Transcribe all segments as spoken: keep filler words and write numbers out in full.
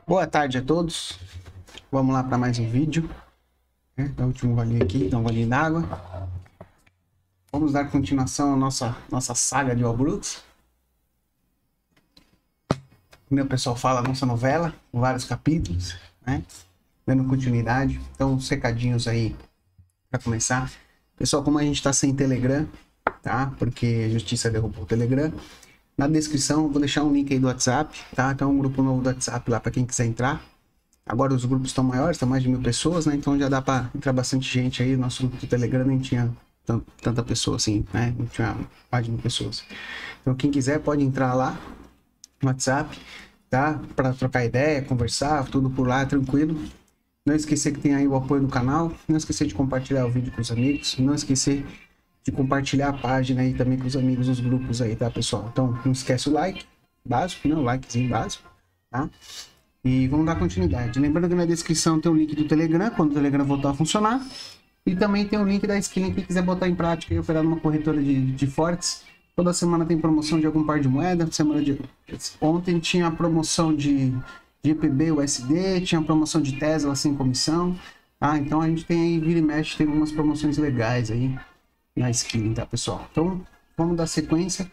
Boa tarde a todos. Vamos lá para mais um vídeo. Né? É o último golinho aqui, dá um golinho d'água. Vamos dar continuação à nossa, nossa saga de Walbruks. Como o pessoal fala, nossa novela, com vários capítulos, né? Dando continuidade. Então, uns recadinhos aí para começar. Pessoal, como a gente está sem Telegram, tá? Porque a Justiça derrubou o Telegram. Na descrição eu vou deixar um link aí do WhatsApp, tá? Tem um grupo novo do WhatsApp lá para quem quiser entrar. Agora os grupos estão maiores, estão mais de mil pessoas, né? Então já dá para entrar bastante gente aí. Nosso grupo do Telegram nem tinha tanta pessoa assim, né? Não tinha mais de mil pessoas. Então quem quiser pode entrar lá no WhatsApp, tá? Para trocar ideia, conversar, tudo por lá, tranquilo. Não esquecer que tem aí o apoio do canal. Não esquecer de compartilhar o vídeo com os amigos. Não esquecer de compartilhar a página aí também com os amigos, os grupos aí, tá, pessoal? Então, não esquece o like básico, né? O likezinho básico, tá? E vamos dar continuidade. Lembrando que na descrição tem o link do Telegram, quando o Telegram voltar a funcionar. E também tem o link da Skilling, quem quiser botar em prática e operar numa corretora de, de Forex. Toda semana tem promoção de algum par de moeda. Semana de... Ontem tinha a promoção de G P B U S D, tinha a promoção de Tesla sem comissão. Ah, então a gente tem aí, vira e mexe, tem algumas promoções legais aí na Skilling, tá, pessoal? Então, vamos dar sequência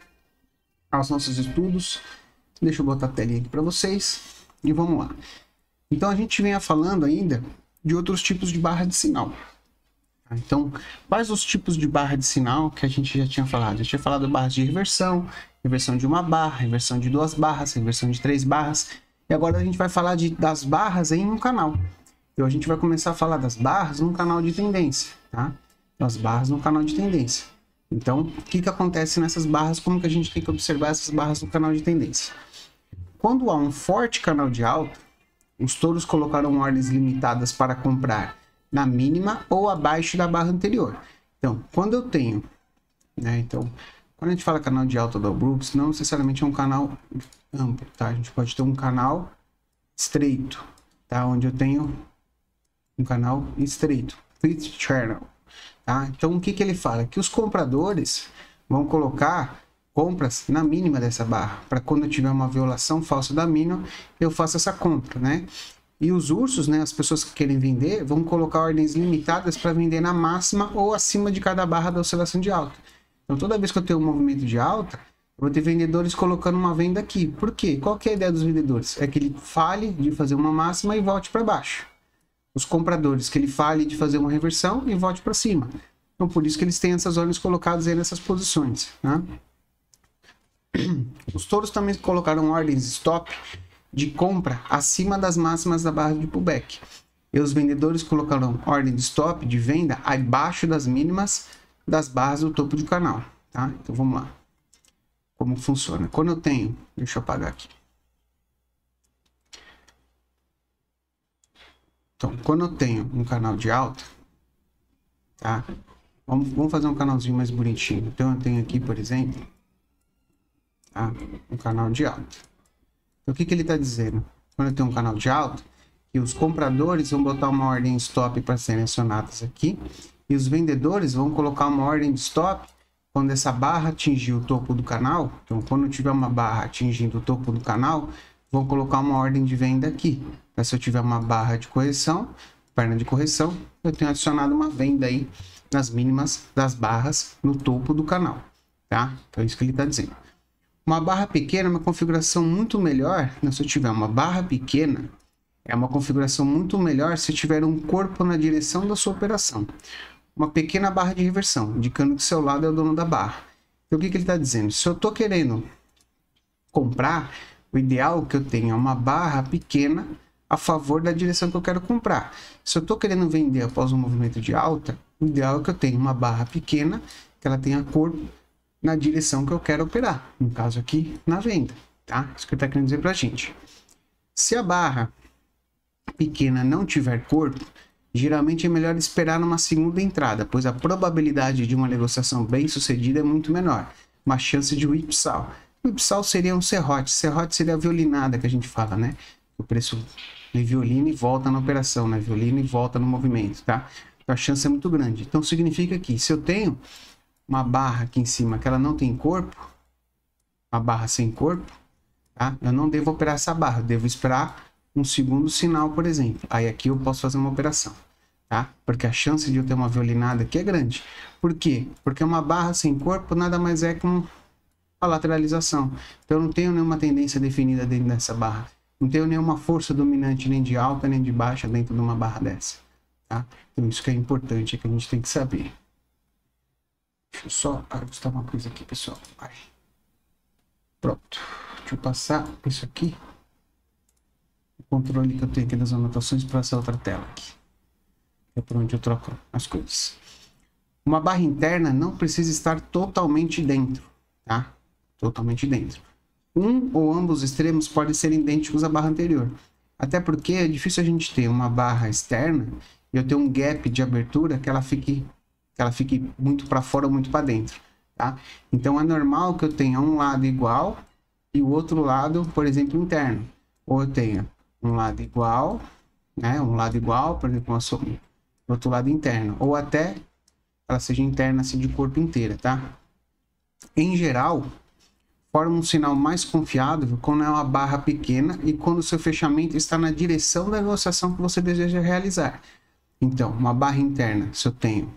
aos nossos estudos. Deixa eu botar a telinha aqui para vocês e vamos lá. Então, a gente vinha falando ainda de outros tipos de barra de sinal. Então, quais os tipos de barra de sinal que a gente já tinha falado? A gente tinha falado barras de reversão, reversão de uma barra, reversão de duas barras, reversão de três barras. E agora a gente vai falar de, das barras em um canal. Então, a gente vai começar a falar das barras num canal de tendência, tá? As barras no canal de tendência. Então, o que que acontece nessas barras? Como que a gente tem que observar essas barras no canal de tendência? Quando há um forte canal de alta, os touros colocaram ordens limitadas para comprar na mínima ou abaixo da barra anterior. Então, quando eu tenho, né? Então, quando a gente fala canal de alta do Walbruks, não necessariamente é um canal amplo, tá? A gente pode ter um canal estreito, tá? Onde eu tenho um canal estreito, split channel. Tá? Então, o que, que ele fala? Que os compradores vão colocar compras na mínima dessa barra, para quando eu tiver uma violação falsa da mínima, eu faço essa compra, né? E os ursos, né, as pessoas que querem vender, vão colocar ordens limitadas para vender na máxima ou acima de cada barra da oscilação de alta. Então, toda vez que eu tenho um movimento de alta, eu vou ter vendedores colocando uma venda aqui. Por quê? Qual que é a ideia dos vendedores? É que ele fale de fazer uma máxima e volte para baixo. Os compradores, que ele fale de fazer uma reversão e volte para cima. Então, por isso que eles têm essas ordens colocadas aí nessas posições. Né? Os touros também colocaram ordens stop de compra acima das máximas da barra de pullback. E os vendedores colocaram ordem de stop de venda abaixo das mínimas das barras do topo do canal. Tá? Então, vamos lá. Como funciona? Quando eu tenho... Deixa eu apagar aqui. Então, quando eu tenho um canal de alta, tá? Vamos, vamos fazer um canalzinho mais bonitinho. Então, eu tenho aqui, por exemplo, tá? Um canal de alta. Então, o que, que ele está dizendo? Quando eu tenho um canal de alta, que os compradores vão botar uma ordem stop para serem acionadas aqui, e os vendedores vão colocar uma ordem de stop quando essa barra atingir o topo do canal. Então, quando eu tiver uma barra atingindo o topo do canal, vão colocar uma ordem de venda aqui. Se eu tiver uma barra de correção, perna de correção, eu tenho adicionado uma venda aí nas mínimas das barras no topo do canal, tá? Então é isso que ele está dizendo. Uma barra pequena é uma configuração muito melhor, né? Se eu tiver uma barra pequena, é uma configuração muito melhor se eu tiver um corpo na direção da sua operação. Uma pequena barra de reversão, indicando que seu lado é o dono da barra. Então o que, que ele está dizendo? Se eu estou querendo comprar, o ideal é que eu tenha uma barra pequena a favor da direção que eu quero comprar. Se eu estou querendo vender após um movimento de alta, o ideal é que eu tenha uma barra pequena, que ela tenha corpo na direção que eu quero operar. No caso aqui, na venda. Tá? Isso que ele está querendo dizer para a gente. Se a barra pequena não tiver corpo, geralmente é melhor esperar uma segunda entrada, pois a probabilidade de uma negociação bem sucedida é muito menor. Uma chance de whipsaw. Whipsaw seria um serrote. Serrote seria a violinada que a gente fala, né? O preço de violino e volta na operação, né? Violino e volta no movimento, tá? Então a chance é muito grande. Então significa que se eu tenho uma barra aqui em cima que ela não tem corpo, uma barra sem corpo, tá? Eu não devo operar essa barra, eu devo esperar um segundo sinal, por exemplo. Aí aqui eu posso fazer uma operação, tá? Porque a chance de eu ter uma violinada aqui é grande. Por quê? Porque uma barra sem corpo nada mais é que a lateralização. Então eu não tenho nenhuma tendência definida dentro dessa barra. Não tenho nenhuma força dominante nem de alta nem de baixa dentro de uma barra dessa, tá? Então isso que é importante, que a gente tem que saber. Deixa eu só ajustar uma coisa aqui, pessoal. Vai. Pronto. Deixa eu passar isso aqui. O controle que eu tenho aqui das anotações para essa outra tela aqui. É por onde eu troco as coisas. Uma barra interna não precisa estar totalmente dentro, tá? Totalmente dentro. Um ou ambos extremos podem ser idênticos à barra anterior. Até porque é difícil a gente ter uma barra externa e eu ter um gap de abertura que ela fique, que ela fique muito para fora ou muito para dentro, tá? Então é normal que eu tenha um lado igual e o outro lado, por exemplo, interno. Ou eu tenha um lado igual, né? Um lado igual, por exemplo, uma outro lado interno. Ou até ela seja interna assim de corpo inteira, tá? Em geral, forma um sinal mais confiável quando é uma barra pequena e quando o seu fechamento está na direção da negociação que você deseja realizar. Então, uma barra interna, se eu tenho,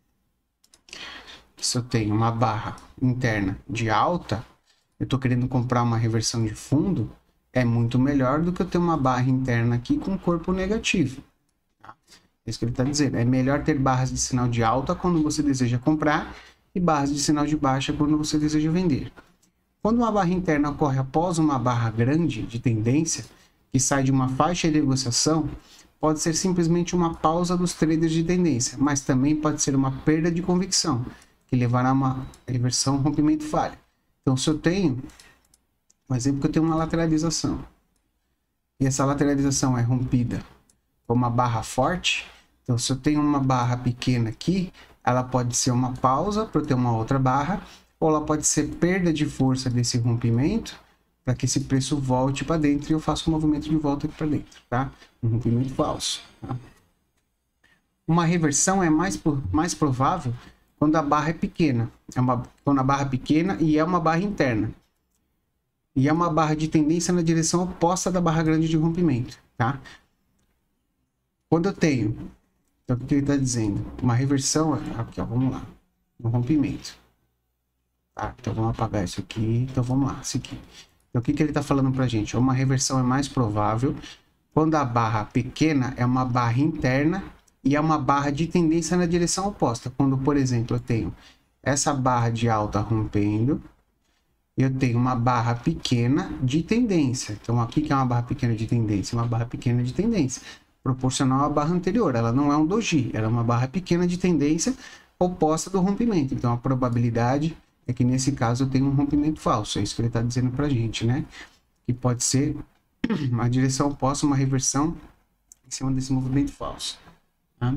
se eu tenho uma barra interna de alta, eu estou querendo comprar uma reversão de fundo, é muito melhor do que eu ter uma barra interna aqui com corpo negativo. Tá? É isso que ele está dizendo. É melhor ter barras de sinal de alta quando você deseja comprar e barras de sinal de baixa quando você deseja vender. Quando uma barra interna ocorre após uma barra grande de tendência, que sai de uma faixa de negociação, pode ser simplesmente uma pausa dos traders de tendência, mas também pode ser uma perda de convicção, que levará a uma reversão, rompimento, falha. Então, se eu tenho, um exemplo que eu tenho uma lateralização, e essa lateralização é rompida por uma barra forte, então se eu tenho uma barra pequena aqui, ela pode ser uma pausa para eu ter uma outra barra, ou ela pode ser perda de força desse rompimento para que esse preço volte para dentro e eu faça um movimento de volta aqui para dentro, tá? Um rompimento falso. Tá? Uma reversão é mais, mais provável quando a barra é pequena. É uma, quando a barra é pequena e é uma barra interna. E é uma barra de tendência na direção oposta da barra grande de rompimento, tá? Quando eu tenho, então o que ele está dizendo? Uma reversão, aqui ó, vamos lá, um rompimento. Tá, então vamos apagar isso aqui, então vamos lá, isso aqui. Então o que, que ele está falando para a gente? Uma reversão é mais provável quando a barra pequena é uma barra interna e é uma barra de tendência na direção oposta. Quando, por exemplo, eu tenho essa barra de alta rompendo, eu tenho uma barra pequena de tendência. Então aqui que é uma barra pequena de tendência, uma barra pequena de tendência, proporcional à barra anterior. Ela não é um doji, ela é uma barra pequena de tendência oposta do rompimento. Então a probabilidade é que nesse caso eu tenho um rompimento falso. É isso que ele está dizendo para a gente, né? Que pode ser uma direção oposta, uma reversão em cima desse movimento falso. Tá?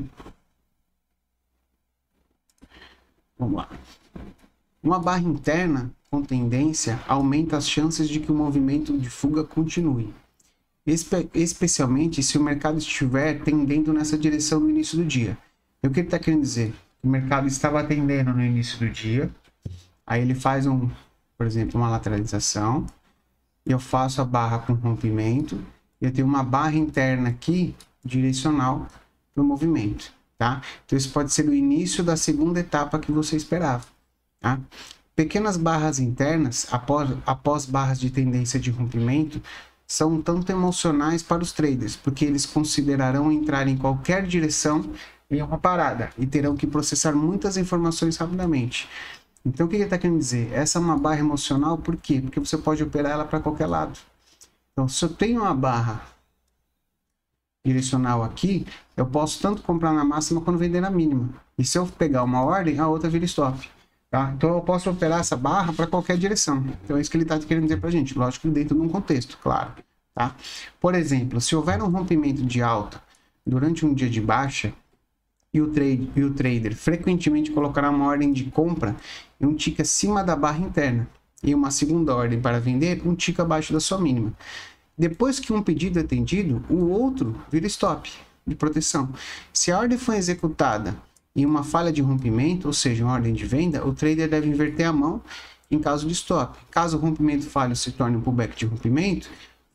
Vamos lá. Uma barra interna com tendência aumenta as chances de que o movimento de fuga continue. Espe especialmente se o mercado estiver tendendo nessa direção no início do dia. E o que ele está querendo dizer? O mercado estava tendendo no início do dia. Aí ele faz, um, por exemplo, uma lateralização. Eu faço a barra com rompimento. E eu tenho uma barra interna aqui, direcional para o movimento. Tá? Então isso pode ser o início da segunda etapa que você esperava. Tá? Pequenas barras internas, após, após barras de tendência de rompimento, são um tanto emocionais para os traders, porque eles considerarão entrar em qualquer direção em uma parada e terão que processar muitas informações rapidamente. Então, o que ele está querendo dizer? Essa é uma barra emocional, por quê? Porque você pode operar ela para qualquer lado. Então, se eu tenho uma barra direcional aqui, eu posso tanto comprar na máxima quanto vender na mínima. E se eu pegar uma ordem, a outra vira stop. Tá? Então, eu posso operar essa barra para qualquer direção. Então, é isso que ele está querendo dizer para a gente. Lógico, dentro de um contexto, claro. Tá? Por exemplo, se houver um rompimento de alta durante um dia de baixa, E o, trade, e o trader frequentemente colocará uma ordem de compra em um tick acima da barra interna e uma segunda ordem para vender um tick abaixo da sua mínima. Depois que um pedido é atendido, o outro vira stop de proteção. Se a ordem for executada em uma falha de rompimento, ou seja, uma ordem de venda, o trader deve inverter a mão em caso de stop. Caso o rompimento falho se torne um pullback de rompimento,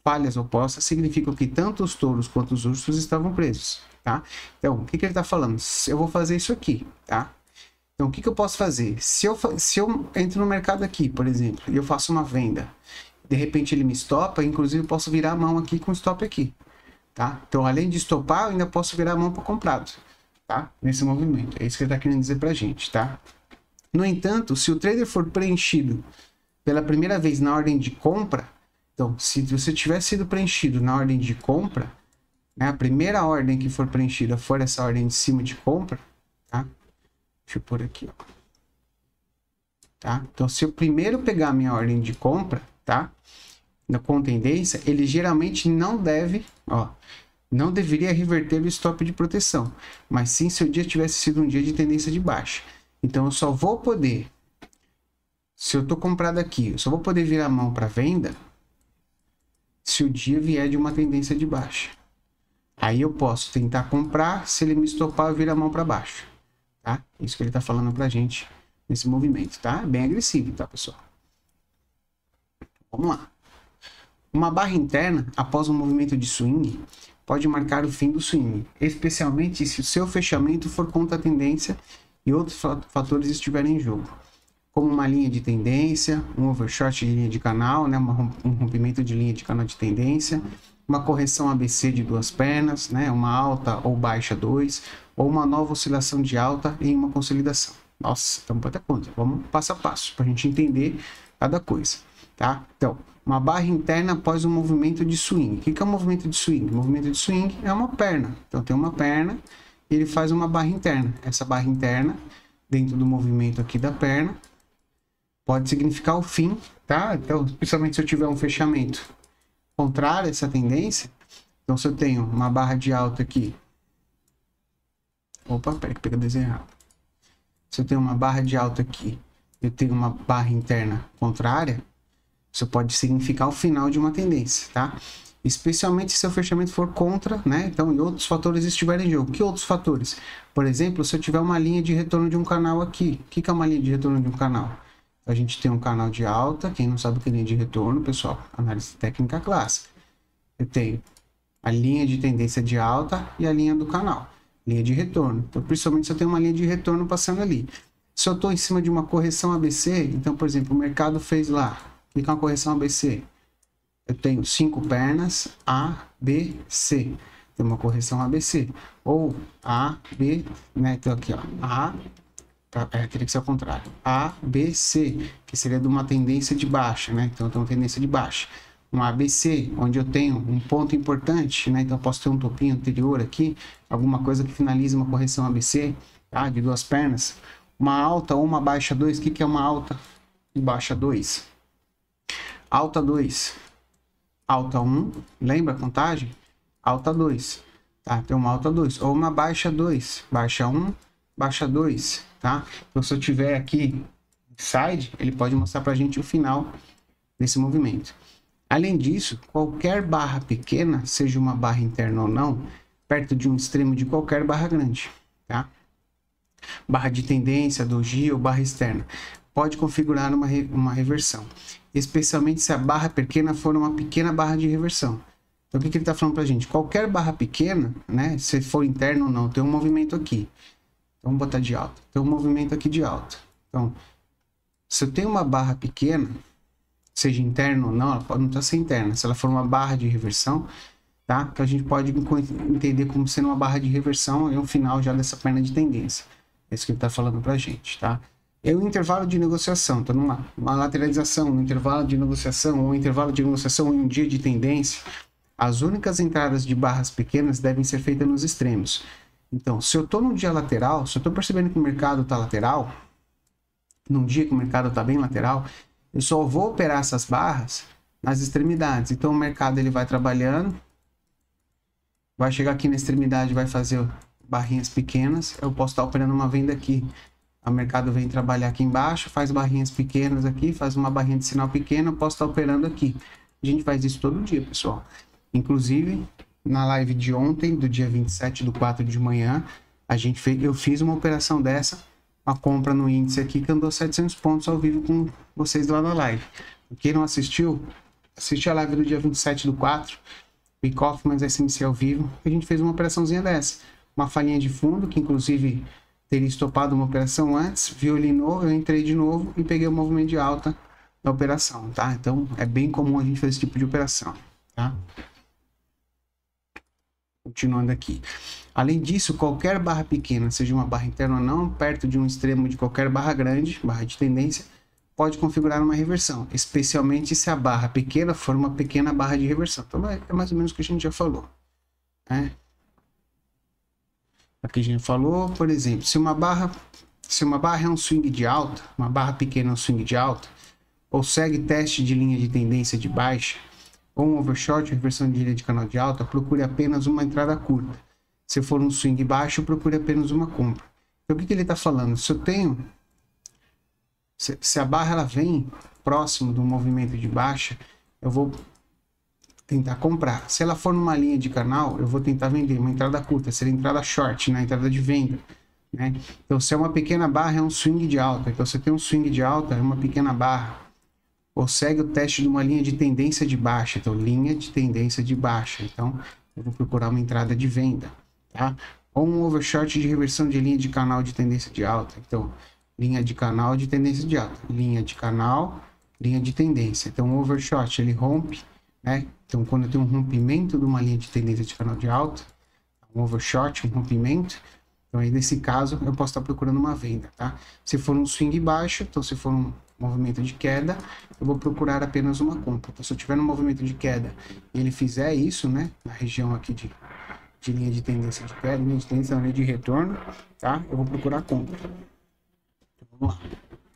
falhas opostas significam que tanto os touros quanto os ursos estavam presos, tá? Então, o que, que ele está falando? Eu vou fazer isso aqui, tá? Então, o que, que eu posso fazer? Se eu, se eu entro no mercado aqui, por exemplo, e eu faço uma venda, de repente ele me estopa, inclusive eu posso virar a mão aqui com stop aqui, tá? Então, além de estopar, eu ainda posso virar a mão para comprado, tá? Nesse movimento. É isso que ele está querendo dizer pra gente, tá? No entanto, se o trader for preenchido pela primeira vez na ordem de compra, então, se você tiver sido preenchido na ordem de compra, né, a primeira ordem que for preenchida for essa ordem de cima de compra, tá? Deixa eu pôr aqui, ó. Tá? Então, se eu primeiro pegar a minha ordem de compra, tá? Com tendência, ele geralmente não deve, ó, não deveria reverter o stop de proteção, mas sim se o dia tivesse sido um dia de tendência de baixa. Então, eu só vou poder, se eu tô comprado aqui, eu só vou poder virar a mão para venda se o dia vier de uma tendência de baixa. Aí eu posso tentar comprar, se ele me estopar, eu viro a mão para baixo, tá? Isso que ele tá falando pra gente nesse movimento, tá? Bem agressivo, tá, pessoal? Vamos lá. Uma barra interna, após um movimento de swing, pode marcar o fim do swing, especialmente se o seu fechamento for contra a tendência e outros fatores estiverem em jogo, como uma linha de tendência, um overshot de linha de canal, né, um rompimento de linha de canal de tendência, uma correção A B C de duas pernas, né, uma alta ou baixa dois, ou uma nova oscilação de alta em uma consolidação. Nossa, estamos muita coisa. Vamos passo a passo para a gente entender cada coisa, tá? Então, uma barra interna após um movimento de swing. O que é um movimento de swing? O movimento de swing é uma perna. Então, tem uma perna e ele faz uma barra interna. Essa barra interna, dentro do movimento aqui da perna, pode significar o fim, tá? Então, principalmente se eu tiver um fechamento contrário a essa tendência, então se eu tenho uma barra de alta aqui, opa, peraí que pega o desenho errado. Se eu tenho uma barra de alta aqui, eu tenho uma barra interna contrária, isso pode significar o final de uma tendência, tá? Especialmente se o fechamento for contra, né? Então, e outros fatores estiverem em jogo. Que outros fatores? Por exemplo, se eu tiver uma linha de retorno de um canal aqui. O que é uma linha de retorno de um canal? A gente tem um canal de alta, quem não sabe o que é linha de retorno, pessoal, análise técnica clássica. Eu tenho a linha de tendência de alta e a linha do canal, linha de retorno. Então, principalmente se eu tenho uma linha de retorno passando ali. Se eu estou em cima de uma correção A B C, então, por exemplo, o mercado fez lá, o que é uma correção A B C? Eu tenho cinco pernas, A, B, C. Tem uma correção A B C. Ou A, B, né? Então aqui, ó, A, é, teria que ser ao contrário. A, B, C, que seria de uma tendência de baixa, né? Então eu tenho uma tendência de baixa. Um A B C, onde eu tenho um ponto importante, né? Então eu posso ter um topinho anterior aqui, alguma coisa que finalize uma correção A B C, tá? De duas pernas. Uma alta ou uma baixa dois, o que, que é uma alta e baixa dois? Alta dois. Alta um, lembra a contagem? Alta dois, tá? Tem uma alta dois. Ou uma baixa dois. Baixa um, baixa dois, tá? Então, se eu tiver aqui side, ele pode mostrar pra gente o final desse movimento. Além disso, qualquer barra pequena, seja uma barra interna ou não, perto de um extremo de qualquer barra grande, tá? Barra de tendência, doji ou barra externa, pode configurar uma, re uma reversão, especialmente se a barra pequena for uma pequena barra de reversão. Então, o que, que ele está falando para a gente? Qualquer barra pequena, né, se for interno ou não, tem um movimento aqui. Então, vamos botar de alta. Tem um movimento aqui de alta. Então, se eu tenho uma barra pequena, seja interna ou não, ela pode não estar ser interna. Se ela for uma barra de reversão, tá? Então, a gente pode entender como sendo uma barra de reversão e um final já dessa perna de tendência. É isso que ele está falando para a gente, tá? É um intervalo de negociação, então numa uma lateralização, no um intervalo de negociação ou um intervalo de negociação em um dia de tendência, as únicas entradas de barras pequenas devem ser feitas nos extremos. Então, se eu estou num dia lateral, se eu estou percebendo que o mercado está lateral, num dia que o mercado está bem lateral, eu só vou operar essas barras nas extremidades. Então, o mercado ele vai trabalhando, vai chegar aqui na extremidade, vai fazer barrinhas pequenas, eu posso estar operando uma venda aqui. O mercado vem trabalhar aqui embaixo, faz barrinhas pequenas aqui, faz uma barrinha de sinal pequena, eu posso estar operando aqui. A gente faz isso todo dia, pessoal. Inclusive, na live de ontem, do dia vinte e sete do quatro de manhã, a gente fez, eu fiz uma operação dessa, uma compra no índice aqui, que andou setecentos pontos ao vivo com vocês lá na live. Quem não assistiu, assiste a live do dia vinte e sete do quatro, Week Off mais S M C ao vivo, a gente fez uma operaçãozinha dessa. Uma falinha de fundo, que inclusive teria estopado uma operação antes, violinou, eu entrei de novo e peguei o movimento de alta da operação, tá? Então é bem comum a gente fazer esse tipo de operação, tá? Continuando aqui. Além disso, qualquer barra pequena, seja uma barra interna ou não, perto de um extremo de qualquer barra grande, barra de tendência, pode configurar uma reversão, especialmente se a barra pequena for uma pequena barra de reversão. Então é mais ou menos o que a gente já falou, né? Aqui a gente falou, por exemplo, se uma barra, se uma barra é um swing de alta, uma barra pequena é um swing de alta, ou segue teste de linha de tendência de baixa, ou um overshot, reversão de linha de canal de alta, procure apenas uma entrada curta. Se for um swing baixo, procure apenas uma compra. Então o que, que ele está falando? Se eu tenho, se, se a barra ela vem próximo do movimento de baixa, eu vou tentar comprar. Se ela for numa linha de canal, eu vou tentar vender uma entrada curta, seria entrada short, né? Entrada de venda, né? Então se é uma pequena barra, é um swing de alta. Então se tem um swing de alta, é uma pequena barra. Ou segue o teste de uma linha de tendência de baixa. Então linha de tendência de baixa. Então eu vou procurar uma entrada de venda, tá? Ou um overshot de reversão de linha de canal de tendência de alta. Então linha de canal de tendência de alta, linha de canal, linha de tendência. Então o overshot ele rompe, né? Então, quando eu tenho um rompimento de uma linha de tendência de canal de alta, um overshot, um rompimento, então aí nesse caso eu posso estar procurando uma venda, tá? Se for um swing baixo, então se for um movimento de queda, eu vou procurar apenas uma compra. Então, se eu tiver um movimento de queda e ele fizer isso, né, na região aqui de, de linha de tendência de queda, linha de tendência, linha de retorno, tá? Eu vou procurar compra. Então, vamos lá.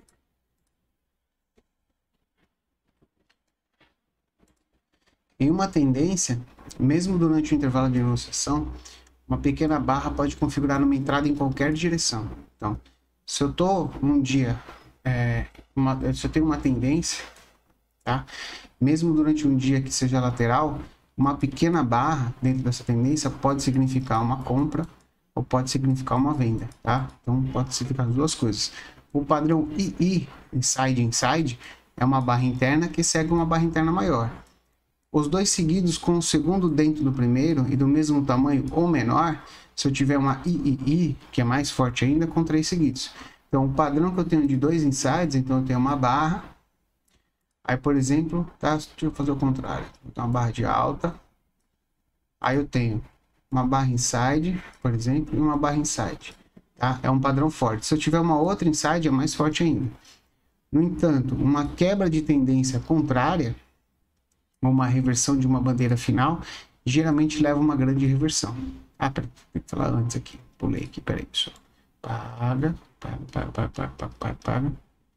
Em uma tendência, mesmo durante o intervalo de negociação, uma pequena barra pode configurar uma entrada em qualquer direção. Então, se eu estou num dia, é, uma, se eu tenho uma tendência, tá? Mesmo durante um dia que seja lateral, uma pequena barra dentro dessa tendência pode significar uma compra ou pode significar uma venda, tá? Então, pode significar as duas coisas. O padrão I I, Inside Inside, é uma barra interna que segue uma barra interna maior. Os dois seguidos com o segundo dentro do primeiro e do mesmo tamanho ou menor, se eu tiver uma I I I, que é mais forte ainda, com três seguidos. Então, o padrão que eu tenho de dois insides, então eu tenho uma barra. Aí, por exemplo, tá? Deixa eu fazer o contrário. Vou ter uma barra de alta. Aí eu tenho uma barra inside, por exemplo, e uma barra inside. Tá? É um padrão forte. Se eu tiver uma outra inside, é mais forte ainda. No entanto, uma quebra de tendência contrária, uma reversão de uma bandeira final, geralmente leva uma grande reversão. Ah, peraí, tem que falar antes aqui. Pulei aqui, peraí, pessoal. Paga, paga, paga, paga, paga, paga, paga.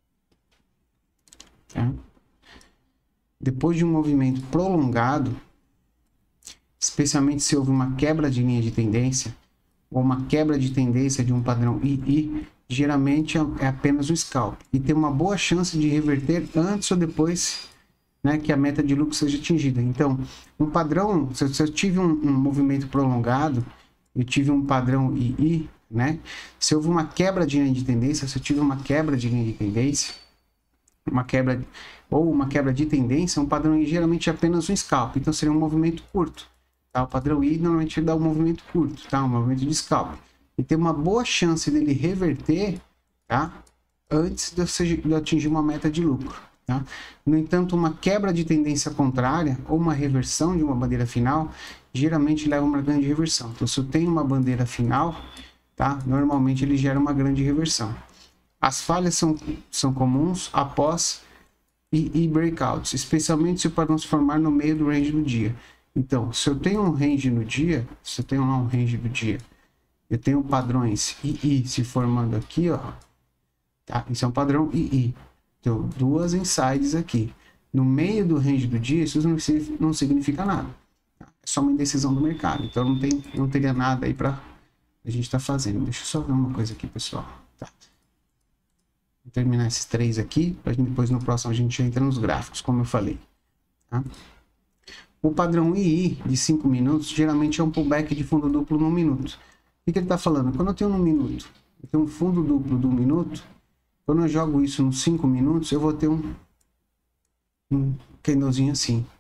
Tá? Depois de um movimento prolongado, especialmente se houve uma quebra de linha de tendência, ou uma quebra de tendência de um padrão I I, geralmente é apenas um scalp. E tem uma boa chance de reverter antes ou depois, né, que a meta de lucro seja atingida. Então, um padrão, se, se eu tive um, um movimento prolongado, eu tive um padrão I I, né? Se houve uma quebra de linha de tendência, se eu tive uma quebra de linha de tendência, uma quebra ou uma quebra de tendência, um padrão I geralmente é apenas um scalp, então seria um movimento curto. Tá? O padrão I normalmente dá um movimento curto, tá? Um movimento de scalp. E tem uma boa chance dele reverter, tá? Antes de eu, seja, de eu atingir uma meta de lucro. Tá? No entanto, uma quebra de tendência contrária ou uma reversão de uma bandeira final geralmente leva a uma grande reversão. Então, se eu tenho uma bandeira final, tá? Normalmente ele gera uma grande reversão. As falhas são, são comuns após I I breakouts, especialmente se o padrão se formar no meio do range do dia. Então, se eu tenho um range no dia, se eu tenho lá um range do dia, eu tenho padrões I I se formando aqui, ó, tá? Isso é um padrão I I. Então, duas insides aqui. No meio do range do dia, isso não, não significa nada. Tá? É só uma indecisão do mercado. Então, não, tem, não teria nada aí para a gente estar tá fazendo. Deixa eu só ver uma coisa aqui, pessoal. Tá. Vou terminar esses três aqui, para depois no próximo a gente entra nos gráficos, como eu falei. Tá? O padrão I I de cinco minutos, geralmente é um pullback de fundo duplo no minuto. O que ele está falando? Quando eu tenho um minuto, eu tenho um fundo duplo do minuto, quando eu jogo isso nos cinco minutos, eu vou ter um, um candlezinho assim,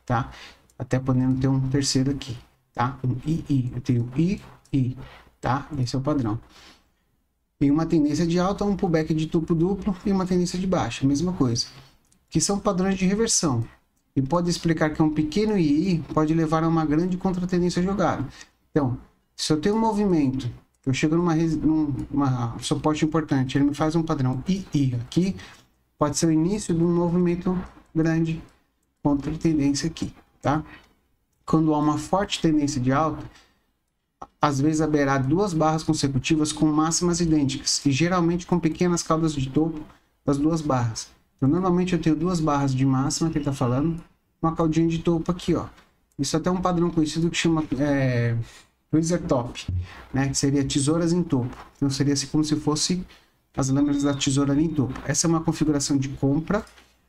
tá? Até podendo ter um terceiro aqui, tá? Um I, I, eu tenho I, I, tá? Esse é o padrão. E uma tendência de alta, um pullback de topo duplo e uma tendência de baixa, mesma coisa. Que são padrões de reversão. E pode explicar que um pequeno I I pode levar a uma grande contratendência jogada. Então, se eu tenho um movimento, eu chego numa, numa suporte importante, ele me faz um padrão I I aqui, pode ser o início de um movimento grande contra tendência aqui, tá? Quando há uma forte tendência de alta, às vezes haverá duas barras consecutivas com máximas idênticas, e geralmente com pequenas caudas de topo das duas barras. Então, normalmente eu tenho duas barras de máxima, que ele está falando, uma caudinha de topo aqui, ó. Isso até é um padrão conhecido que chama é, tweezer top, né? Que seria tesouras em topo. Então, seria assim como se fosse as lâminas da tesoura ali em topo. Essa é uma configuração de compra.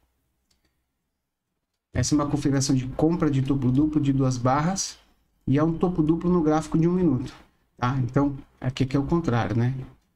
Essa é uma configuração de compra de topo duplo de duas barras. E é um topo duplo no gráfico de um minuto, tá? Então, aqui, aqui é o contrário, né?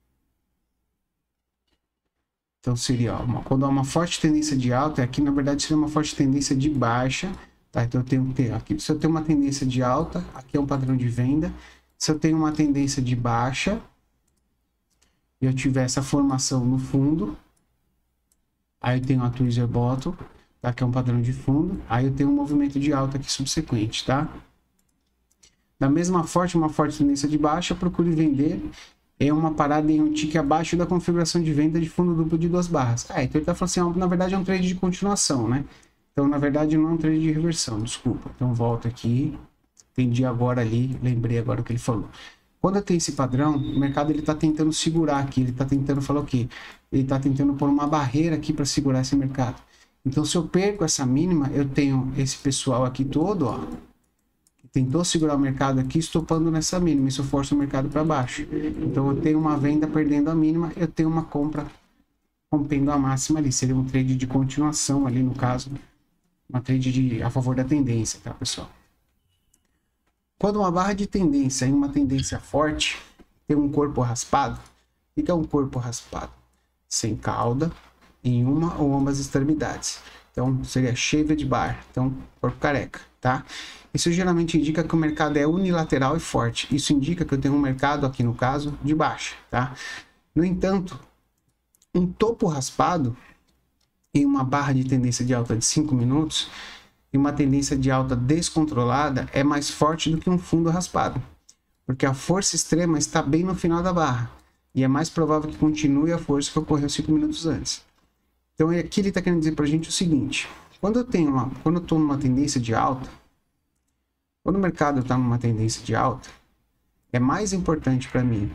Então, seria, ó, uma, quando há uma forte tendência de alta, aqui na verdade seria uma forte tendência de baixa, tá? Então, eu tenho que ter, aqui, se eu tenho uma tendência de alta, aqui é um padrão de venda. Se eu tenho uma tendência de baixa, e eu tiver essa formação no fundo, aí eu tenho a tweezer bottom, tá? Que é um padrão de fundo, aí eu tenho um movimento de alta aqui subsequente, tá? Da mesma forma, uma forte tendência de baixa, procure vender é uma parada em um tique abaixo da configuração de venda de fundo duplo de duas barras. Ah, então ele está falando assim, na verdade é um trade de continuação, né? Então, na verdade, não é um trade de reversão, desculpa. Então, volto aqui, entendi agora ali, lembrei agora o que ele falou. Quando eu tenho esse padrão, o mercado ele está tentando segurar aqui, ele está tentando falar o quê? Ele está tentando pôr uma barreira aqui para segurar esse mercado. Então, se eu perco essa mínima, eu tenho esse pessoal aqui todo, ó, tentou segurar o mercado aqui, estopando nessa mínima, isso força o mercado para baixo. Então eu tenho uma venda perdendo a mínima, eu tenho uma compra rompendo a máxima ali, seria um trade de continuação ali no caso, uma trade de, a favor da tendência, tá pessoal? Quando uma barra de tendência em uma tendência forte tem um corpo raspado, o que é um corpo raspado? Sem cauda em uma ou ambas extremidades. Então seria shaved bar, então corpo careca, tá? Isso geralmente indica que o mercado é unilateral e forte. Isso indica que eu tenho um mercado aqui no caso de baixa, tá? No entanto, um topo raspado em uma barra de tendência de alta de cinco minutos e uma tendência de alta descontrolada é mais forte do que um fundo raspado, porque a força extrema está bem no final da barra e é mais provável que continue a força que ocorreu cinco minutos antes. Então aqui ele está querendo dizer para a gente o seguinte: quando eu tenho uma, quando eu estou numa tendência de alta, quando o mercado está numa tendência de alta, é mais importante para mim,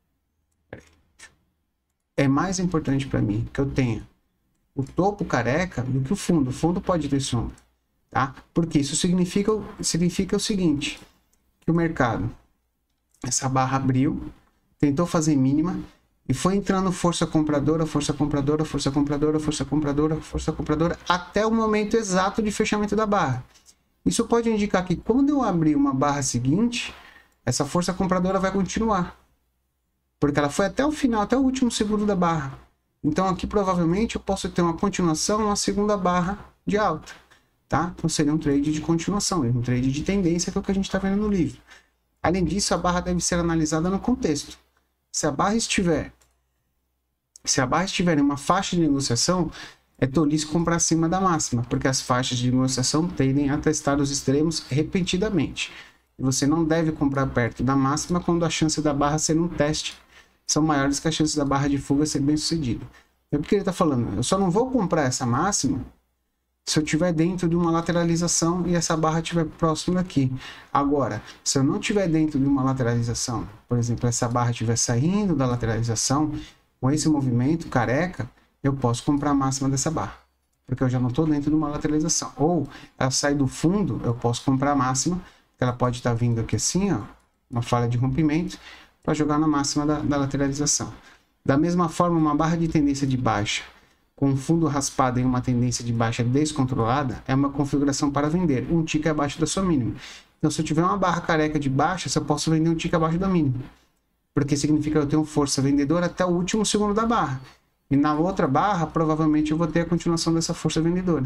é mais importante para mim que eu tenha o topo careca do que o fundo. O fundo pode ter sombra, tá? Porque isso significa, significa o seguinte, que o mercado, essa barra abriu, tentou fazer mínima e foi entrando força compradora, força compradora, força compradora, força compradora, força compradora, até o momento exato de fechamento da barra. Isso pode indicar que quando eu abrir uma barra seguinte, essa força compradora vai continuar, porque ela foi até o final, até o último segundo da barra. Então aqui provavelmente eu posso ter uma continuação, uma segunda barra de alta, tá? Então seria um trade de continuação, um trade de tendência, que é o que a gente está vendo no livro. Além disso, a barra deve ser analisada no contexto. Se a barra estiver, se a barra estiver em uma faixa de negociação, é tolice comprar acima da máxima, porque as faixas de negociação tendem a testar os extremos repetidamente. E você não deve comprar perto da máxima quando a chance da barra ser um teste são maiores que a chance da barra de fuga ser bem sucedida. É porque ele está falando, eu só não vou comprar essa máxima se eu estiver dentro de uma lateralização e essa barra estiver próximo daqui. Agora, se eu não estiver dentro de uma lateralização, por exemplo, essa barra estiver saindo da lateralização, com esse movimento careca, eu posso comprar a máxima dessa barra, porque eu já não estou dentro de uma lateralização. Ou ela sai do fundo, eu posso comprar a máxima, que ela pode estar vindo aqui assim, ó, uma falha de rompimento, para jogar na máxima da, da lateralização. Da mesma forma, uma barra de tendência de baixa com um fundo raspado em uma tendência de baixa descontrolada é uma configuração para vender, um tique abaixo da sua mínima. Então, se eu tiver uma barra careca de baixa, eu posso vender um tique abaixo da mínima, porque significa que eu tenho força vendedora até o último segundo da barra. E na outra barra, provavelmente eu vou ter a continuação dessa força vendedora.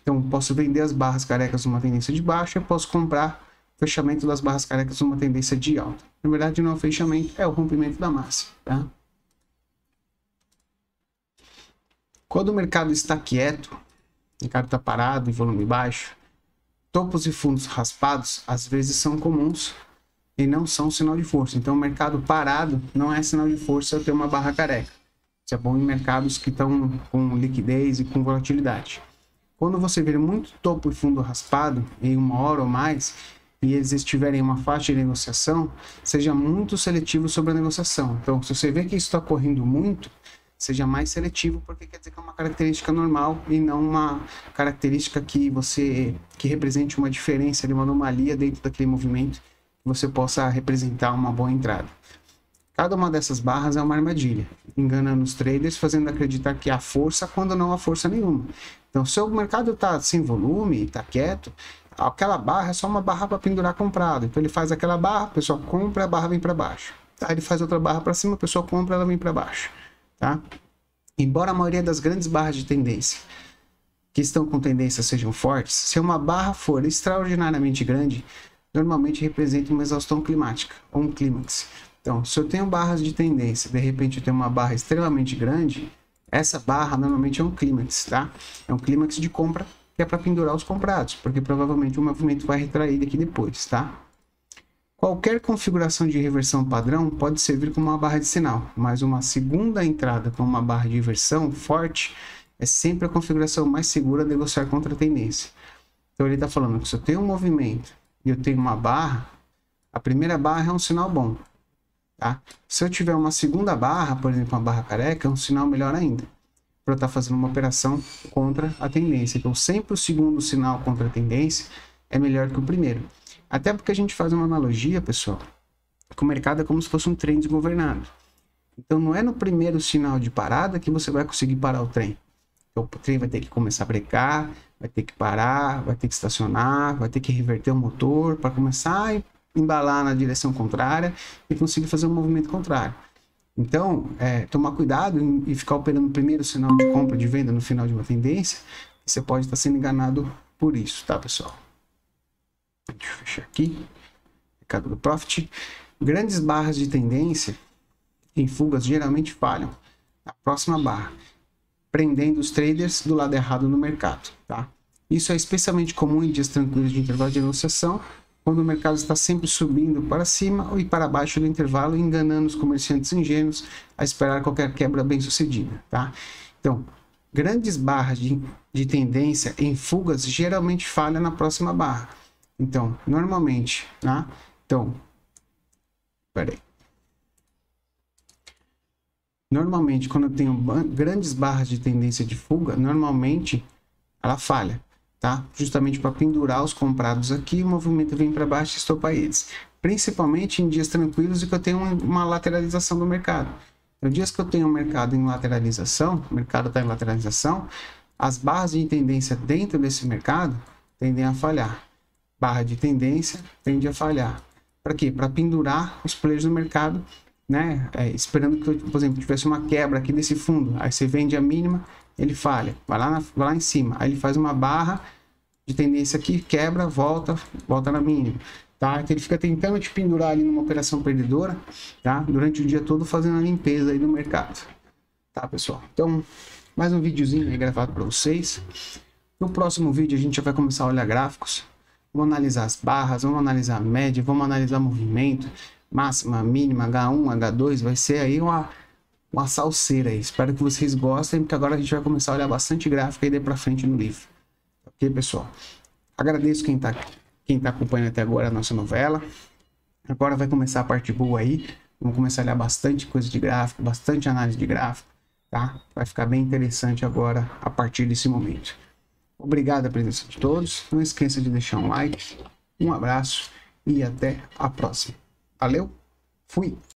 Então, posso vender as barras carecas numa tendência de baixa e posso comprar o fechamento das barras carecas numa tendência de alta. Na verdade, não é o fechamento, é o rompimento da máxima, tá? Quando o mercado está quieto, o mercado está parado em volume baixo, topos e fundos raspados às vezes são comuns e não são sinal de força. Então, o mercado parado não é sinal de força eu ter uma barra careca. Isso é bom em mercados que estão com liquidez e com volatilidade. Quando você ver muito topo e fundo raspado em uma hora ou mais e eles estiverem em uma faixa de negociação, seja muito seletivo sobre a negociação. Então, se você vê que isso está correndo muito, seja mais seletivo, porque quer dizer que é uma característica normal e não uma característica que você que represente uma diferença, uma anomalia dentro daquele movimento, que você possa representar uma boa entrada. Cada uma dessas barras é uma armadilha, enganando os traders, fazendo acreditar que há força quando não há força nenhuma. Então, se o mercado está sem volume, está quieto, aquela barra é só uma barra para pendurar comprado. Então, ele faz aquela barra, a pessoa compra, a barra vem para baixo. Tá? Ele faz outra barra para cima, a pessoa compra, ela vem para baixo. Tá? Embora a maioria das grandes barras de tendência que estão com tendência sejam fortes, se uma barra for extraordinariamente grande, normalmente representa uma exaustão climática ou um clímax. Então, se eu tenho barras de tendência, de repente eu tenho uma barra extremamente grande, essa barra normalmente é um clímax, tá? É um clímax de compra que é para pendurar os comprados, porque provavelmente o movimento vai retrair daqui depois, tá? Qualquer configuração de reversão padrão pode servir como uma barra de sinal, mas uma segunda entrada com uma barra de inversão forte é sempre a configuração mais segura a negociar contra a tendência. Então ele está falando que se eu tenho um movimento e eu tenho uma barra, a primeira barra é um sinal bom. Tá? Se eu tiver uma segunda barra, por exemplo, uma barra careca, é um sinal melhor ainda, para eu estar fazendo uma operação contra a tendência. Então, sempre o segundo sinal contra a tendência é melhor que o primeiro. Até porque a gente faz uma analogia, pessoal, que o mercado é como se fosse um trem desgovernado. Então, não é no primeiro sinal de parada que você vai conseguir parar o trem. Então, o trem vai ter que começar a brecar, vai ter que parar, vai ter que estacionar, vai ter que reverter o motor para começar a embalar na direção contrária e conseguir fazer um movimento contrário. Então, é, tomar cuidado e ficar operando o primeiro sinal de compra, de venda no final de uma tendência, você pode estar sendo enganado por isso, tá, pessoal? Deixa eu fechar aqui. Recado do Profit. Grandes barras de tendência em fugas geralmente falham na próxima barra, prendendo os traders do lado errado no mercado, tá? Isso é especialmente comum em dias tranquilos de intervalo de negociação, quando o mercado está sempre subindo para cima ou para baixo do intervalo, enganando os comerciantes ingênuos a esperar qualquer quebra bem sucedida, tá? Então, grandes barras de, de tendência em fugas geralmente falham na próxima barra. Então, normalmente, tá? Então, peraí. Normalmente, quando eu tenho grandes barras de tendência de fuga, normalmente ela falha. Tá? Justamente para pendurar os comprados aqui, o movimento vem para baixo e estopa eles. Principalmente em dias tranquilos e que eu tenho uma lateralização do mercado. Então, dias que eu tenho um mercado em lateralização, o mercado está em lateralização, as barras de tendência dentro desse mercado tendem a falhar. Barra de tendência tende a falhar. Para quê? Para pendurar os players do mercado, né? É, esperando que, por exemplo, tivesse uma quebra aqui desse fundo. Aí você vende a mínima, ele falha, vai lá, na, vai lá em cima, aí ele faz uma barra de tendência aqui, quebra, volta, volta na mínima, tá? Então ele fica tentando te pendurar ali numa operação perdedora, tá? Durante o dia todo fazendo a limpeza aí do mercado, tá, pessoal? Então, mais um videozinho aí gravado para vocês. No próximo vídeo a gente já vai começar a olhar gráficos, vamos analisar as barras, vamos analisar a média, vamos analisar movimento, máxima, mínima, H um, H dois, vai ser aí uma uma salseira aí. Espero que vocês gostem, porque agora a gente vai começar a olhar bastante gráfico aí daí pra frente no livro. Ok, pessoal? Agradeço quem tá, quem tá acompanhando até agora a nossa novela. Agora vai começar a parte boa aí. Vamos começar a olhar bastante coisa de gráfico, bastante análise de gráfico, tá? Vai ficar bem interessante agora a partir desse momento. Obrigado pela presença de todos. Não esqueça de deixar um like, um abraço e até a próxima. Valeu, fui!